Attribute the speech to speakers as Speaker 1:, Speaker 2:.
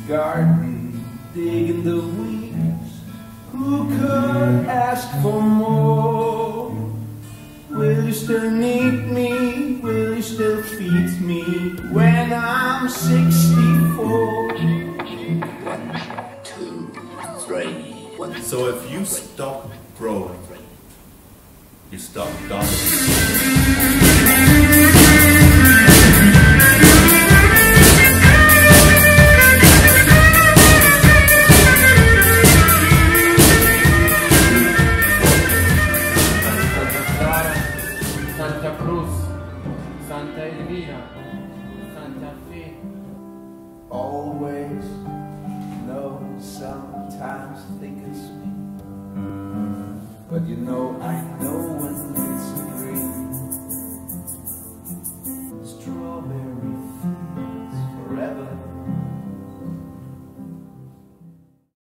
Speaker 1: garden, digging the weeds. Who could ask for more? Will you still need me? Will you still feed me when I'm 64?
Speaker 2: 1, 2, 3.
Speaker 3: So if you stop growing, you stop dying.
Speaker 4: Santa Cruz, Santa Elvira, Santa Fe.
Speaker 1: Always know sometimes